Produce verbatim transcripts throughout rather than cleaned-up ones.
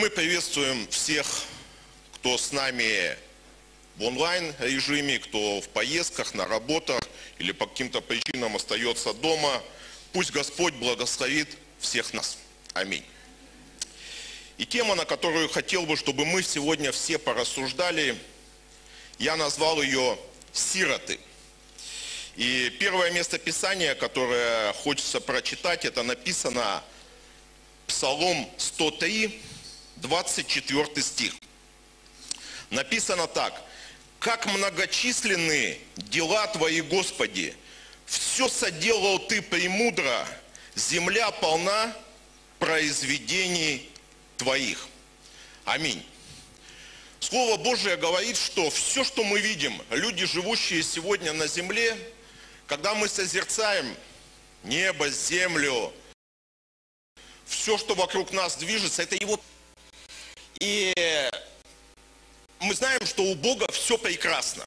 мы приветствуем всех, кто с нами в онлайн-режиме, кто в поездках, на работах или по каким-то причинам остается дома. Пусть Господь благословит всех нас. Аминь. И тема, на которую хотел бы, чтобы мы сегодня все порассуждали, я назвал ее «Сироты». И первое место Писания, которое хочется прочитать, это написано Псалом сто три, двадцать четвёртый стих. Написано так: «Как многочисленны дела Твои, Господи! Все соделал Ты премудро, земля полна произведений Твоих». Аминь. Слово Божие говорит, что все, что мы видим, люди, живущие сегодня на земле, когда мы созерцаем небо, землю, все, что вокруг нас движется, это Его. И мы знаем, что у Бога все прекрасно.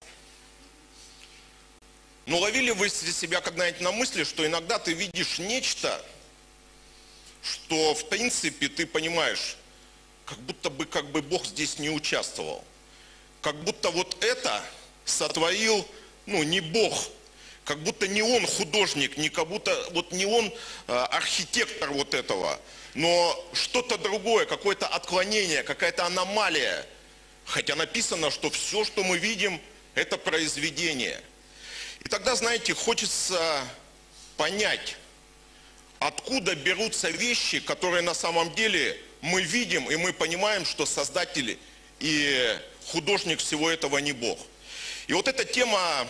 Но ловили вы себя когда-нибудь на мысли, что иногда ты видишь нечто, что в принципе ты понимаешь, как будто бы, как бы Бог здесь не участвовал. Как будто вот это сотворил, ну, не Бог. Как будто не Он художник, не как будто вот не Он а, архитектор вот этого. Но что-то другое, какое-то отклонение, какая-то аномалия. Хотя написано, что все, что мы видим, это произведение. И тогда, знаете, хочется понять, откуда берутся вещи, которые на самом деле мы видим, и мы понимаем, что Создатель и художник всего этого не Бог. И вот эта тема,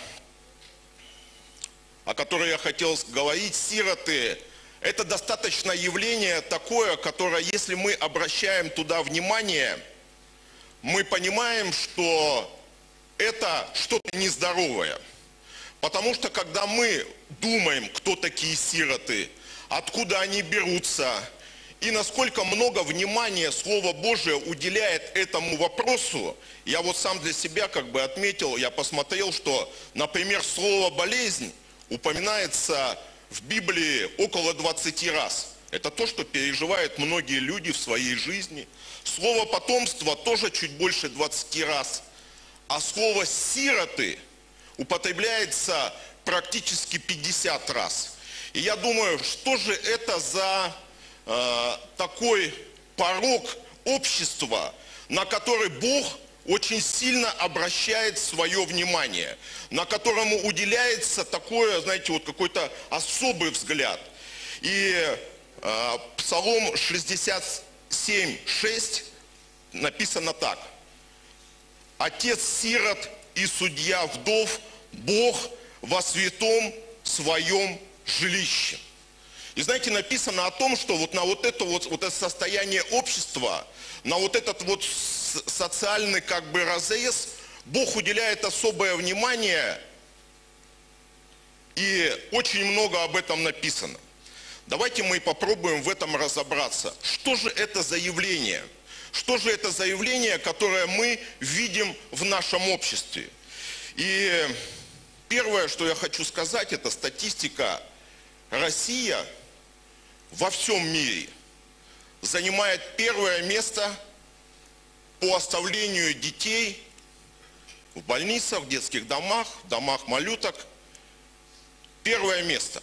о которой я хотел говорить, сироты, это достаточно явление такое, которое, если мы обращаем туда внимание, мы понимаем, что это что-то нездоровое. Потому что когда мы думаем, кто такие сироты, откуда они берутся, и насколько много внимания Слово Божие уделяет этому вопросу, я вот сам для себя как бы отметил, я посмотрел, что, например, слово «болезнь» упоминается в Библии около двадцати раз. Это то, что переживают многие люди в своей жизни. Слово «потомство» тоже чуть больше двадцати раз. А слово «сироты» употребляется практически пятьдесят раз. И я думаю, что же это за э, такой порог общества, на который Бог очень сильно обращает свое внимание, на которому уделяется такое, знаете, вот какой-то особый взгляд. И э, Псалом шестьдесят семь, шесть написано так: «Отец сирот и судья вдов, Бог во святом своем жилище». И знаете, написано о том, что вот на вот это вот, вот это состояние общества, на вот этот вот социальный как бы разрез Бог уделяет особое внимание, и очень много об этом написано. Давайте мы попробуем в этом разобраться. Что же это за явление? Что же это за явление, которое мы видим в нашем обществе? И первое, что я хочу сказать, это статистика. Россия во всем мире занимает первое место по оставлению детей в больницах, в детских домах, в домах малюток. Первое место.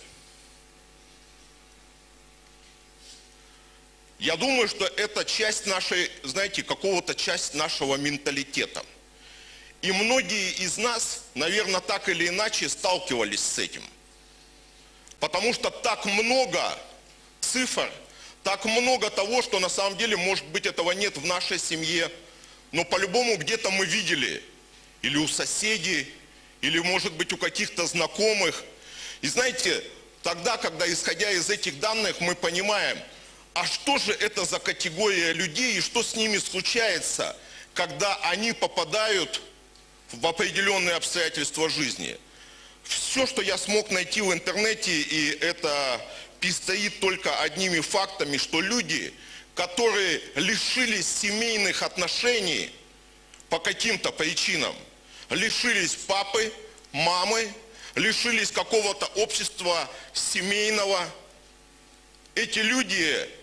Я думаю, что это часть нашей, знаете, какого-то часть нашего менталитета. И многие из нас, наверное, так или иначе сталкивались с этим. Потому что так много цифр, так много того, что на самом деле, может быть, этого нет в нашей семье, но по-любому где-то мы видели, или у соседей, или, может быть, у каких-то знакомых. И знаете, тогда, когда, исходя из этих данных, мы понимаем, а что же это за категория людей, и что с ними случается, когда они попадают в определенные обстоятельства жизни. Все, что я смог найти в интернете, и это пестрит только одними фактами, что люди, которые лишились семейных отношений по каким-то причинам, лишились папы, мамы, лишились какого-то общества семейного, эти люди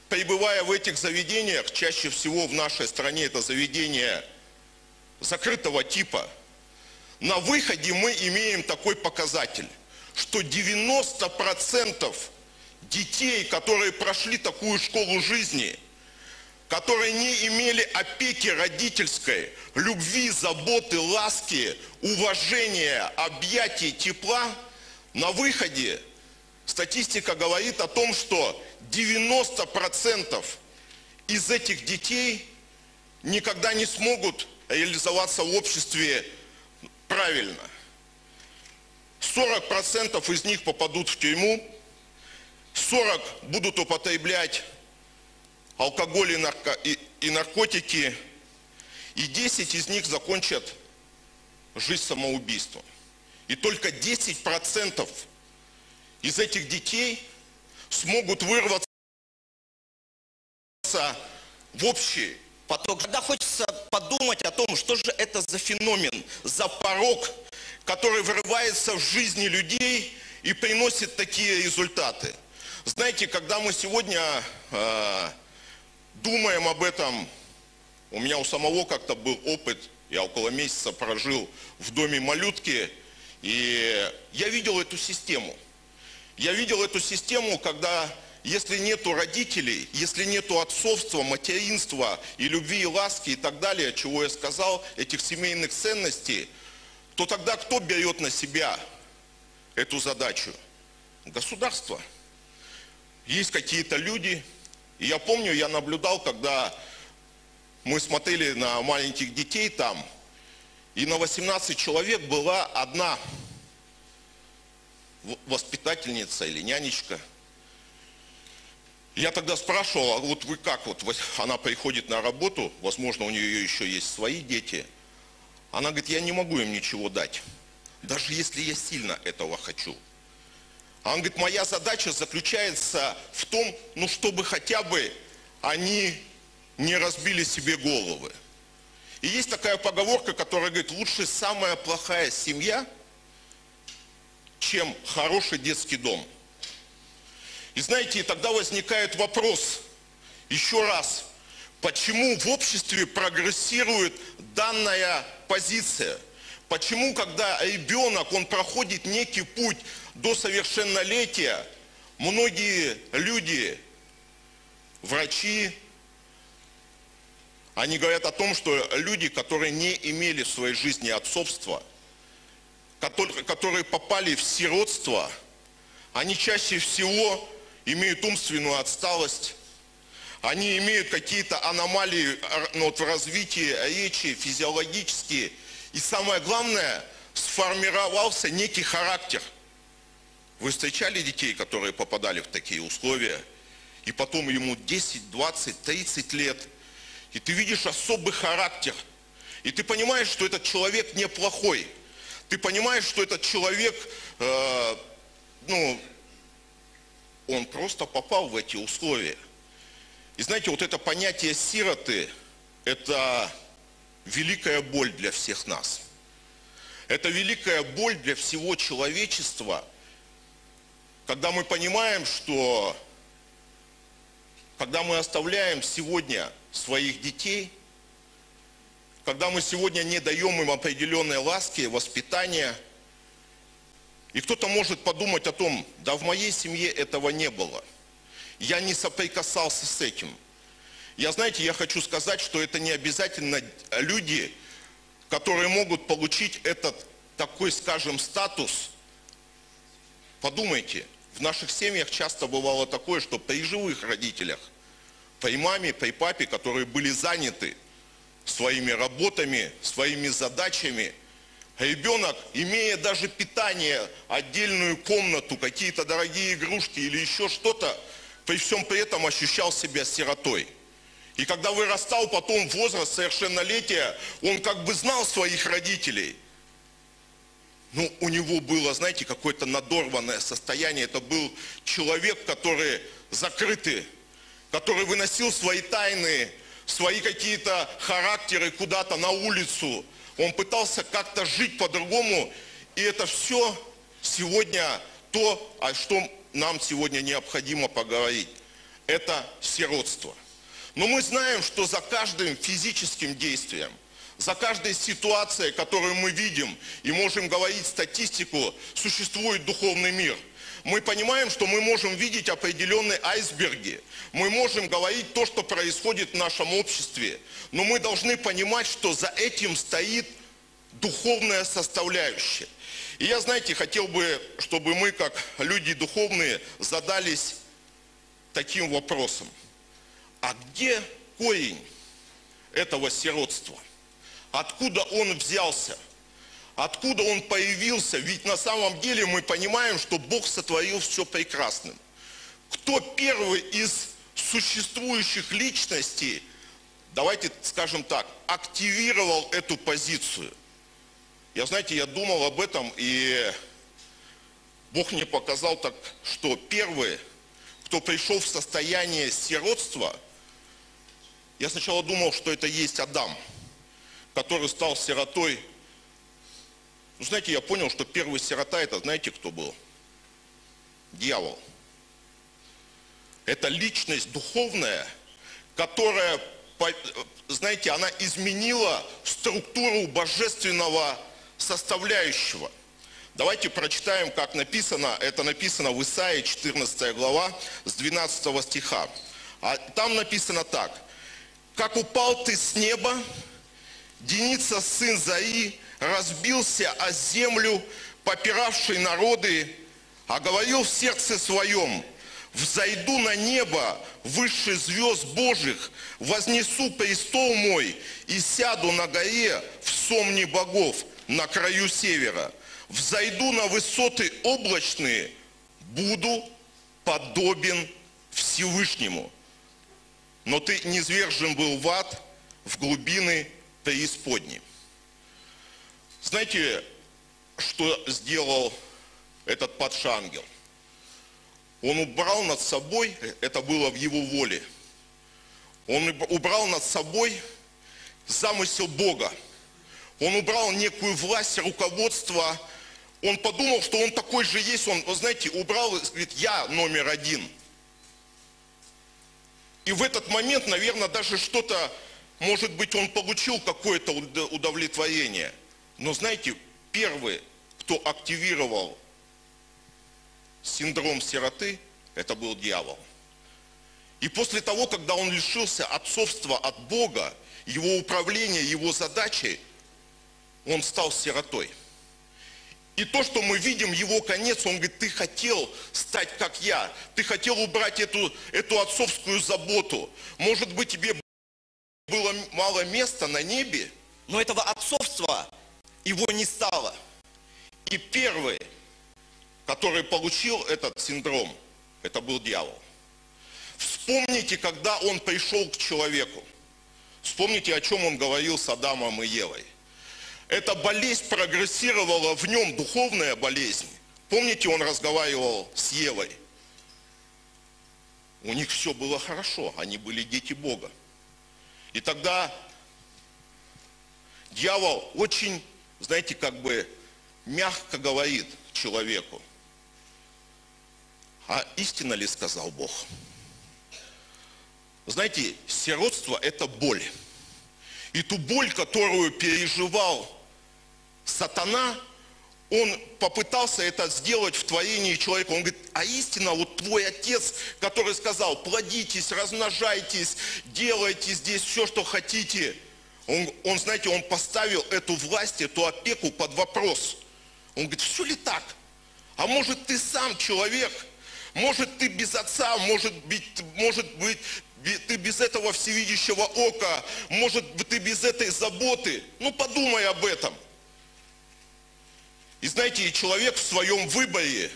пребывая в этих заведениях, чаще всего в нашей стране это заведение закрытого типа, на выходе мы имеем такой показатель, что девяносто процентов детей, которые прошли такую школу жизни, которые не имели опеки родительской, любви, заботы, ласки, уважения, объятий, тепла, на выходе статистика говорит о том, что девяносто процентов из этих детей никогда не смогут реализоваться в обществе правильно. сорок процентов из них попадут в тюрьму, сорок процентов будут употреблять алкоголь и, нарко... и, и наркотики, и десять из них закончат жизнь самоубийством. И только десять процентов из этих детей смогут вырваться в общий поток. Когда хочется подумать о том, что же это за феномен, за порок, который вырывается в жизни людей и приносит такие результаты. Знаете, когда мы сегодня э, думаем об этом, у меня у самого как-то был опыт, я около месяца прожил в доме малютки, и я видел эту систему. Я видел эту систему, когда, если нету родителей, если нету отцовства, материнства и любви, и ласки и так далее, чего я сказал, этих семейных ценностей, то тогда кто берет на себя эту задачу? Государство. Есть какие-то люди, и я помню, я наблюдал, когда мы смотрели на маленьких детей там, и на восемнадцать человек была одна воспитательница или нянечка. Я тогда спрашивал, а вот вы как, вот она приходит на работу, возможно, у нее еще есть свои дети, она говорит, я не могу им ничего дать, даже если я сильно этого хочу. Она говорит, моя задача заключается в том, ну, чтобы хотя бы они не разбили себе головы. И есть такая поговорка, которая говорит, лучше самая плохая семья, чем хороший детский дом. И знаете, тогда возникает вопрос, еще раз, почему в обществе прогрессирует данная позиция? Почему, когда ребенок, он проходит некий путь до совершеннолетия, многие люди, врачи, они говорят о том, что люди, которые не имели в своей жизни отцовства, которые, которые попали в сиротство, они чаще всего имеют умственную отсталость, они имеют какие-то аномалии, ну, вот, в развитии речи, физиологические. И самое главное, сформировался некий характер. Вы встречали детей, которые попадали в такие условия, и потом ему десять, двадцать, тридцать лет, и ты видишь особый характер, и ты понимаешь, что этот человек неплохой, ты понимаешь, что этот человек, э, ну, он просто попал в эти условия. И знаете, вот это понятие сироты, это великая боль для всех нас. Это великая боль для всего человечества, когда мы понимаем, что когда мы оставляем сегодня своих детей, когда мы сегодня не даем им определенной ласки, воспитания, и кто-то может подумать о том, да в моей семье этого не было, я не соприкасался с этим. Я, знаете, я хочу сказать, что это не обязательно люди, которые могут получить этот такой, скажем, статус. Подумайте, в наших семьях часто бывало такое, что при живых родителях, при маме, при папе, которые были заняты своими работами, своими задачами, ребенок, имея даже питание, отдельную комнату, какие-то дорогие игрушки или еще что-то, при всем при этом ощущал себя сиротой. И когда вырастал потом возраст совершеннолетия, он как бы знал своих родителей. Но у него было, знаете, какое-то надорванное состояние. Это был человек, который закрытый, который выносил свои тайны, свои какие-то характеры куда-то на улицу. Он пытался как-то жить по-другому. И это все сегодня то, о чем нам сегодня необходимо поговорить. это сиротство. Но мы знаем, что за каждым физическим действием, за каждой ситуацией, которую мы видим и можем говорить статистику, существует духовный мир. Мы понимаем, что мы можем видеть определенные айсберги, мы можем говорить то, что происходит в нашем обществе, но мы должны понимать, что за этим стоит духовная составляющая. И я, знаете, хотел бы, чтобы мы, как люди духовные, задались таким вопросом. А где корень этого сиротства? Откуда он взялся? Откуда он появился? Ведь на самом деле мы понимаем, что Бог сотворил все прекрасным. Кто первый из существующих личностей, давайте скажем так, активировал эту позицию? Я, знаете, я думал об этом, и Бог мне показал так, что первый, кто пришел в состояние сиротства, я сначала думал, что это есть Адам, который стал сиротой. Ну, знаете, я понял, что первый сирота, это знаете, кто был? Дьявол. Это личность духовная, которая, знаете, она изменила структуру божественного составляющего. Давайте прочитаем, как написано. Это написано в Исаии, четырнадцатая глава, с двенадцатого стиха. А там написано так. «Как упал ты с неба, Деница, сын Заи, разбился о землю, попиравший народы, а говорил в сердце своем: взойду на небо выше звезд Божьих, вознесу престол мой и сяду на горе в сомне богов на краю севера. Взойду на высоты облачные, буду подобен Всевышнему. Но ты низвержен был в ад, в глубины преисподней». Знаете, что сделал этот падший ангел? Он убрал над собой, это было в его воле, он убрал над собой замысел Бога. Он убрал некую власть, руководство. Он подумал, что он такой же есть. Он, вы знаете, убрал, говорит, я номер один. И в этот момент, наверное, даже что-то, может быть, он получил какое-то удовлетворение. Но знаете, первый, кто активировал синдром сироты, это был дьявол. И после того, когда он лишился отцовства от Бога, его управления, его задачей, он стал сиротой. И то, что мы видим, его конец, он говорит: ты хотел стать как я, ты хотел убрать эту, эту отцовскую заботу. Может быть, тебе было мало места на небе, но этого отцовства его не стало. И первый, который получил этот синдром, это был дьявол. Вспомните, когда он пришел к человеку. Вспомните, о чем он говорил с Адамом и Евой. Эта болезнь прогрессировала в нем, духовная болезнь. Помните, он разговаривал с Евой? У них все было хорошо, они были дети Бога. И тогда дьявол очень, знаете, как бы мягко говорит человеку: а истинно ли сказал Бог? Знаете, сиротство – это боль. И ту боль, которую переживал сатана, он попытался это сделать в творении человека. Он говорит: а истинно, вот твой отец, который сказал: плодитесь, размножайтесь, делайте здесь все, что хотите. Он, он, знаете, он поставил эту власть, эту опеку под вопрос. Он говорит: все ли так? А может, ты сам человек? Может, ты без отца, может быть, может быть, ты без этого всевидящего ока, может быть, ты без этой заботы. Ну, подумай об этом. И знаете, человек в своем выборе,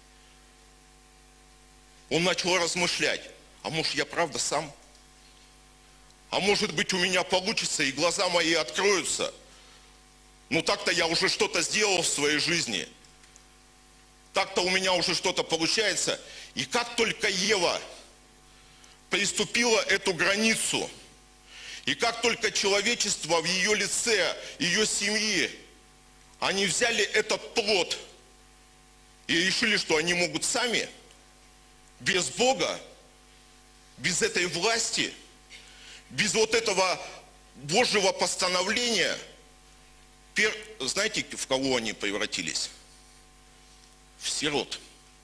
он начал размышлять: а может, я правда сам? А может быть, у меня получится, и глаза мои откроются. Ну, так-то я уже что-то сделал в своей жизни. Так-то у меня уже что-то получается. И как только Ева приступила эту границу, и как только человечество в ее лице, ее семьи, они взяли этот плод и решили, что они могут сами, без Бога, без этой власти, без вот этого Божьего постановления, знаете, в кого они превратились? В сирот.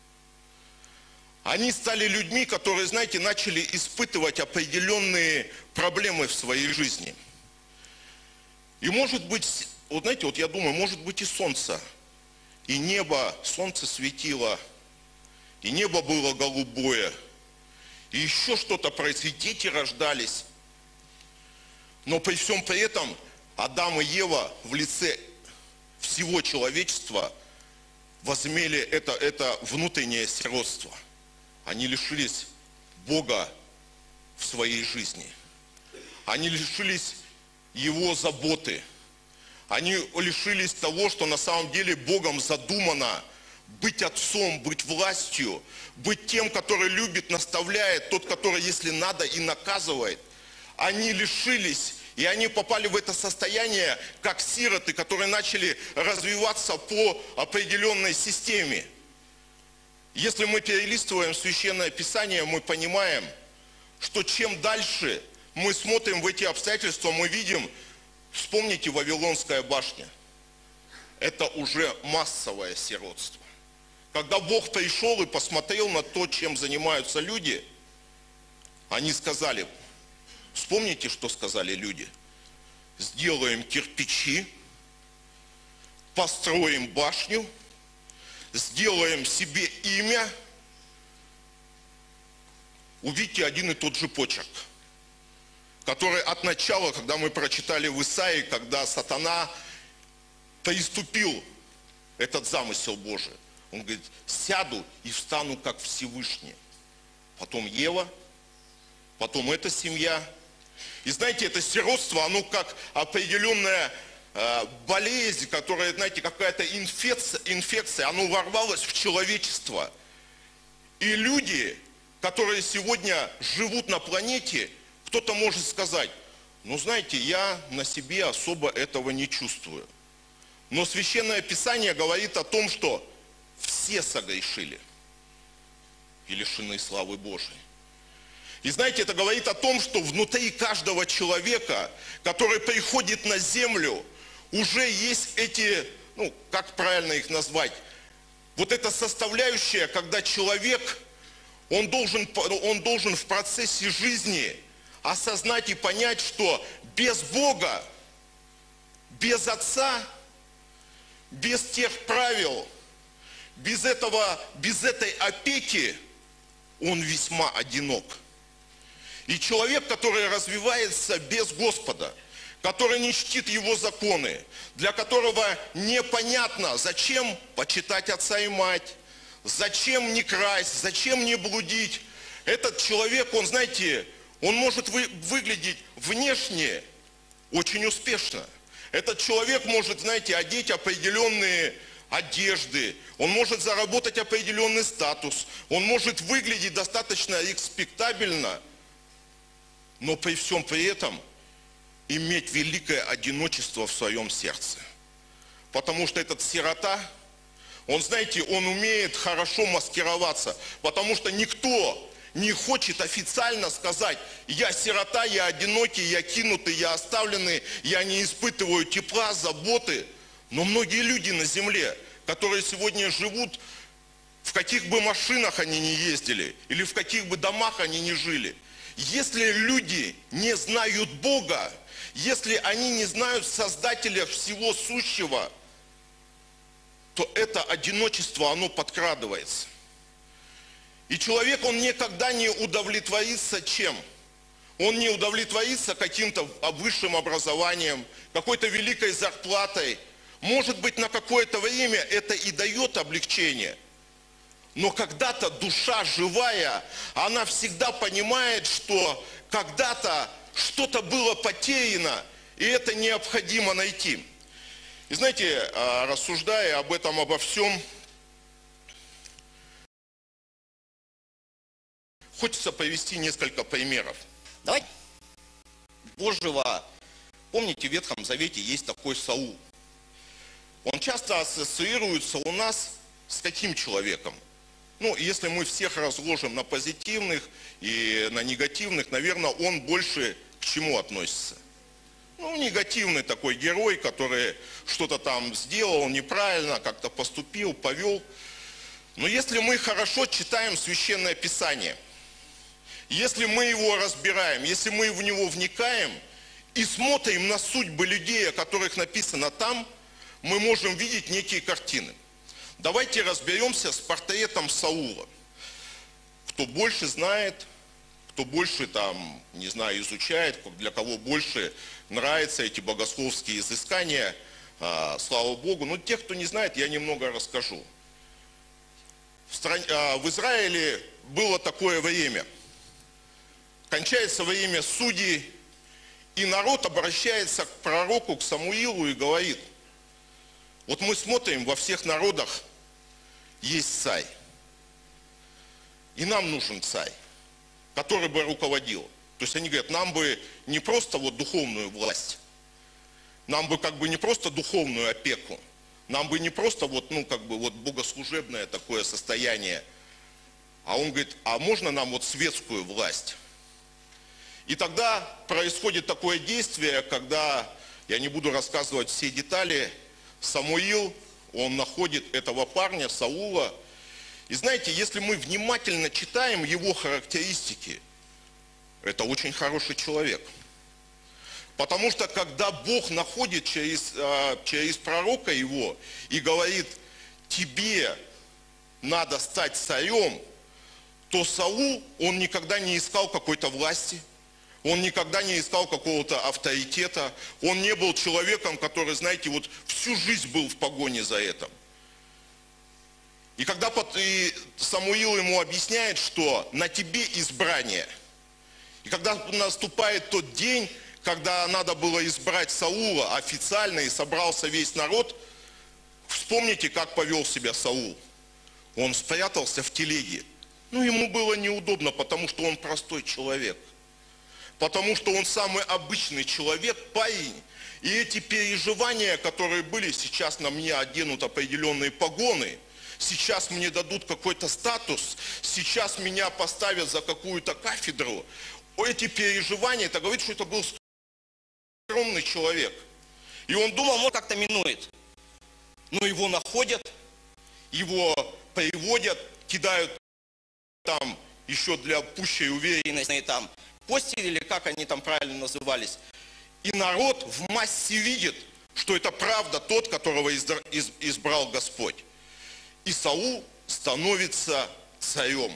Они стали людьми, которые, знаете, начали испытывать определенные проблемы в своей жизни. И может быть, вот знаете, вот я думаю, может быть и солнце, и небо, солнце светило, и небо было голубое, и еще что-то происходило, дети рождались. Но при всем при этом Адам и Ева в лице всего человечества возымели это, это внутреннее сиротство. Они лишились Бога в своей жизни. Они лишились Его заботы. Они лишились того, что на самом деле Богом задумано быть отцом, быть властью, быть тем, который любит, наставляет, тот, который, если надо, и наказывает. Они лишились, и они попали в это состояние, как сироты, которые начали развиваться по определенной системе. Если мы перелистываем Священное Писание, мы понимаем, что чем дальше мы смотрим в эти обстоятельства, мы видим, вспомните Вавилонская башня. Это уже массовое сиротство. Когда Бог пришел и посмотрел на то, чем занимаются люди, они сказали, вспомните, что сказали люди. Сделаем кирпичи, построим башню, сделаем себе имя. Увидите один и тот же почерк, который от начала, когда мы прочитали в Исаии, когда сатана приступил этот замысел Божий. Он говорит, сяду и встану как Всевышний. Потом Ева, потом эта семья. И знаете, это сиротство, оно как определенная э, болезнь, которая, знаете, какая-то инфекция, инфекция, оно ворвалось в человечество. И люди, которые сегодня живут на планете, кто-то может сказать, ну знаете, я на себе особо этого не чувствую. Но Священное Писание говорит о том, что все согрешили и лишены славы Божией. И знаете, это говорит о том, что внутри каждого человека, который приходит на землю, уже есть эти, ну, как правильно их назвать, вот эта составляющая, когда человек, он должен, он должен в процессе жизни осознать и понять, что без Бога, без Отца, без тех правил, без этого, без этой опеки, он весьма одинок. И человек, который развивается без Господа, который не чтит Его законы, для которого непонятно, зачем почитать отца и мать, зачем не красть, зачем не блудить. Этот человек, он, знаете, он может вы, выглядеть внешне очень успешно. Этот человек может, знаете, одеть определенные одежды, он может заработать определенный статус, он может выглядеть достаточно респектабельно, но при всем при этом иметь великое одиночество в своем сердце. Потому что этот сирота, он, знаете, он умеет хорошо маскироваться, потому что никто не хочет официально сказать, я сирота, я одинокий, я кинутый, я оставленный, я не испытываю тепла, заботы. Но многие люди на земле, которые сегодня живут, в каких бы машинах они ни ездили, или в каких бы домах они ни жили, если люди не знают Бога, если они не знают Создателя всего сущего, то это одиночество, оно подкрадывается. И человек, он никогда не удовлетворится чем? Он не удовлетворится каким-то высшим образованием, какой-то великой зарплатой. Может быть, на какое-то время это и дает облегчение. Но когда-то душа живая, она всегда понимает, что когда-то что-то было потеряно, и это необходимо найти. И знаете, рассуждая об этом, обо всем, хочется привести несколько примеров. Давайте. Божьего, помните, в Ветхом Завете есть такой Саул. Он часто ассоциируется у нас с каким человеком? Ну, если мы всех разложим на позитивных и на негативных, наверное, он больше к чему относится? Ну, негативный такой герой, который что-то там сделал неправильно, как-то поступил, повел. Но если мы хорошо читаем Священное Писание, если мы его разбираем, если мы в него вникаем и смотрим на судьбы людей, о которых написано там, мы можем видеть некие картины. Давайте разберемся с портретом Саула. Кто больше знает, кто больше там, не знаю, изучает, для кого больше нравятся эти богословские изыскания, слава Богу. Но тех, кто не знает, я немного расскажу. В, стране, в Израиле было такое время. Кончается время судей, и народ обращается к пророку, к Самуилу и говорит: вот мы смотрим, во всех народах есть царь. И нам нужен царь, который бы руководил. То есть они говорят, нам бы не просто вот духовную власть, нам бы как бы не просто духовную опеку, нам бы не просто вот, ну, как бы вот богослужебное такое состояние, а он говорит, а можно нам вот светскую власть? И тогда происходит такое действие, когда, я не буду рассказывать все детали, Самуил, он находит этого парня, Саула. И знаете, если мы внимательно читаем его характеристики, это очень хороший человек. Потому что когда Бог находит через, через пророка его и говорит, тебе надо стать царем, то Саул, он никогда не искал какой-то власти, он никогда не искал какого-то авторитета, он не был человеком, который, знаете, вот всю жизнь был в погоне за этим. И когда Самуил ему объясняет, что на тебе избрание, и когда наступает тот день, когда надо было избрать Саула официально и собрался весь народ, вспомните, как повел себя Саул. Он спрятался в телеге. Ну, ему было неудобно, потому что он простой человек. Потому что он самый обычный человек, парень. И эти переживания, которые были, сейчас на мне оденут определенные погоны, сейчас мне дадут какой-то статус, сейчас меня поставят за какую-то кафедру. Эти переживания, это говорит, что это был скромный человек. И он думал, он как-то минует. Но его находят, его приводят, кидают там еще для пущей уверенности, там, постель, или как они там правильно назывались. И народ в массе видит, что это правда тот, которого избрал Господь. И Саул становится царем.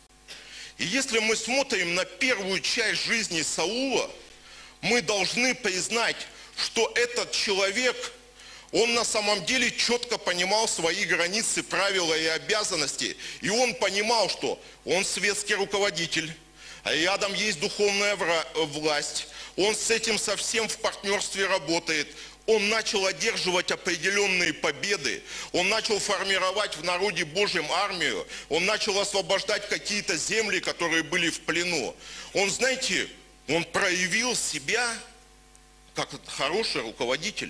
И если мы смотрим на первую часть жизни Саула, мы должны признать, что этот человек, он на самом деле четко понимал свои границы, правила и обязанности. И он понимал, что он светский руководитель, а рядом есть духовная власть. Он с этим совсем в партнерстве работает. Он начал одерживать определенные победы. Он начал формировать в народе Божьем армию. Он начал освобождать какие-то земли, которые были в плену. Он, знаете, он проявил себя как хороший руководитель.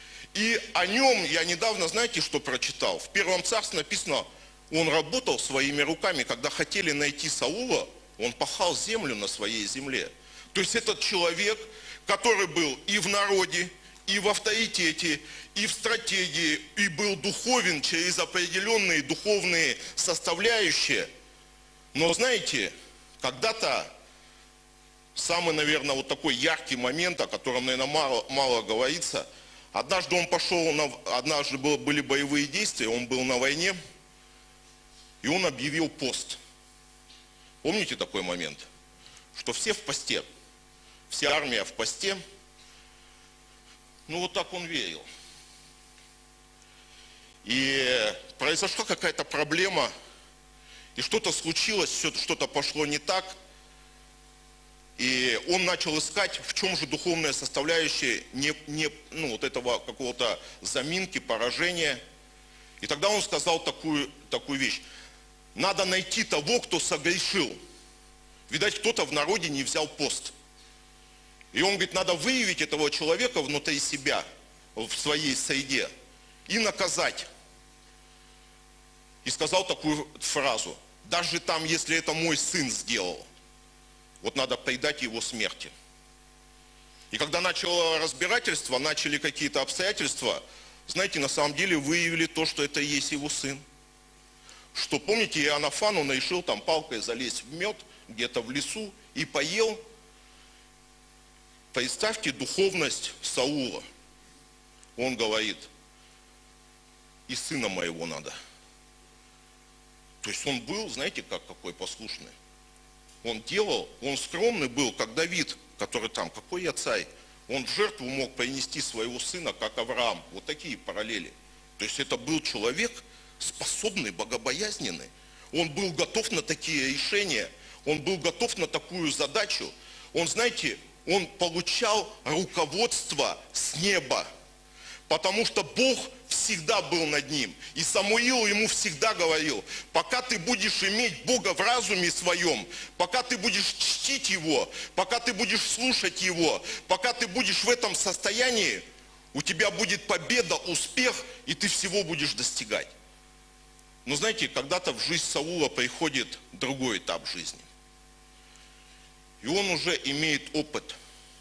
И о нем я недавно, знаете, что прочитал? В Первом Царстве написано, он работал своими руками. Когда хотели найти Саула, он пахал землю на своей земле. То есть этот человек, который был и в народе, и в авторитете, и в стратегии, и был духовен через определенные духовные составляющие. Но знаете, когда-то, самый, наверное, вот такой яркий момент, о котором, наверное, мало, мало говорится, однажды он пошел, на, однажды был, были боевые действия, он был на войне, и он объявил пост. Помните такой момент? Что все в посте, вся армия в посте. Ну вот так он верил. И произошла какая-то проблема, и что-то случилось, что-то пошло не так. И он начал искать, в чем же духовная составляющая не, не, ну, вот этого какого-то заминки, поражения. И тогда он сказал такую, такую вещь. Надо найти того, кто согрешил. Видать, кто-то в народе не взял пост. И он говорит, надо выявить этого человека внутри себя, в своей среде, и наказать. и сказал такую фразу: даже там, если это мой сын сделал, вот надо предать его смерти. И когда начало разбирательство, начали какие-то обстоятельства, знаете, на самом деле выявили то, что это и есть его сын. Что, помните, Иоаннафан, он решил там палкой залезть в мед, где-то в лесу, и поел. Представьте духовность Саула. Он говорит: и сына моего надо. То есть он был, знаете, как какой послушный. Он делал, он скромный был, как Давид, который там, какой я царь. Он в жертву мог принести своего сына, как Авраам. Вот такие параллели. То есть это был человек способный, богобоязненный. Он был готов на такие решения. Он был готов на такую задачу. Он, знаете, он получал руководство с неба. Потому что Бог всегда был над ним. И Самуил ему всегда говорил: пока ты будешь иметь Бога в разуме своем, пока ты будешь чтить Его, пока ты будешь слушать Его, пока ты будешь в этом состоянии, у тебя будет победа, успех, и ты всего будешь достигать. Но знаете, когда-то в жизнь Саула приходит другой этап жизни. И он уже имеет опыт.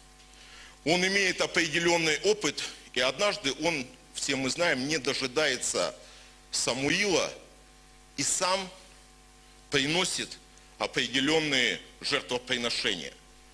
Он имеет определенный опыт, и однажды он, все мы знаем, не дожидается Самуила и сам приносит определенные жертвоприношения.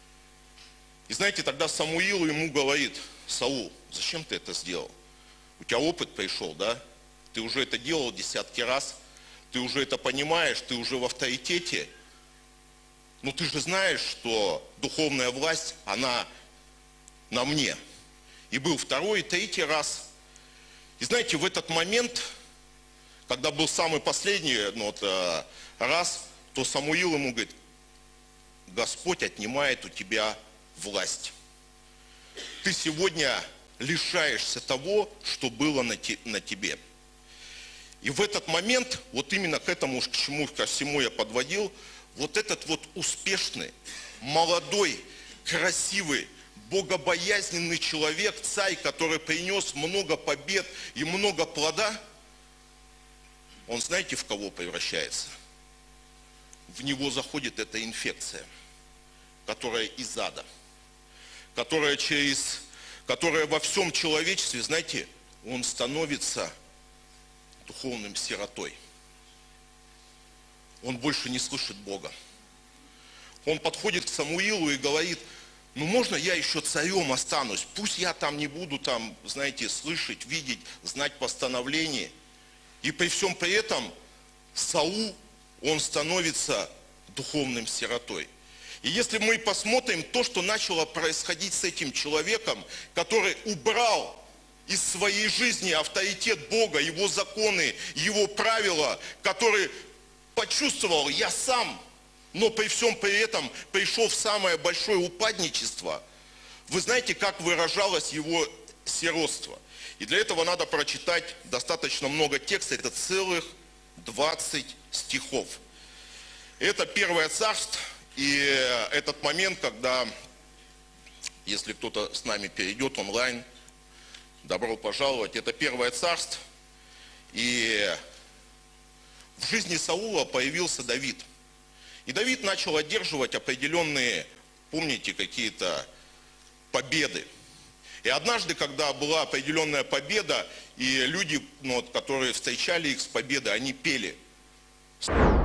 И знаете, тогда Самуил ему говорит: Саул, зачем ты это сделал? У тебя опыт пришел, да? Ты уже это делал десятки раз, ты уже это понимаешь, ты уже в авторитете. Но ты же знаешь, что духовная власть, она на мне. И был второй и третий раз. И знаете, в этот момент, когда был самый последний ну, вот, раз, то Самуил ему говорит: Господь отнимает у тебя власть. Ты сегодня лишаешься того, что было на, те, на тебе. И в этот момент, вот именно к этому, к чему, ко всему я подводил, вот этот вот успешный, молодой, красивый, богобоязненный человек, царь, который принес много побед и много плода, он знаете, в кого превращается? В него заходит эта инфекция, которая из ада, которая через, которая во всем человечестве, знаете, он становится духовным сиротой. Он больше не слышит Бога. Он подходит к Самуилу и говорит: ну можно я еще царем останусь? Пусть я там не буду, там, знаете, слышать, видеть, знать постановления. И при всем при этом Саул, он становится духовным сиротой. И если мы посмотрим то, что начало происходить с этим человеком, который убрал из своей жизни авторитет Бога, Его законы, Его правила, который почувствовал: я сам, но при всем при этом пришел в самое большое упадничество. Вы знаете, как выражалось его сиротство? И для этого надо прочитать достаточно много текста, это целых двадцать стихов. Это Первое Царство, и этот момент, когда, если кто-то с нами перейдет онлайн, добро пожаловать, это Первое Царство, и в жизни Саула появился Давид. И Давид начал одерживать определенные, помните, какие-то победы. И однажды, когда была определенная победа, и люди, ну, вот, которые встречали их с победой, они пели.